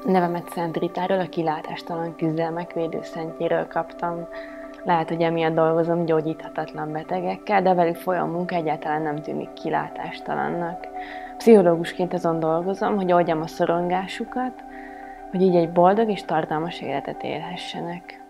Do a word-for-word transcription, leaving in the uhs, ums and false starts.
Nevemet Szent Ritáról, a kilátástalan küzdelmek védőszentjéről kaptam. Lehet, hogy emiatt dolgozom gyógyíthatatlan betegekkel, de velük folyó munka egyáltalán nem tűnik kilátástalannak. Pszichológusként azon dolgozom, hogy oldjam a szorongásukat, hogy így egy boldog és tartalmas életet élhessenek.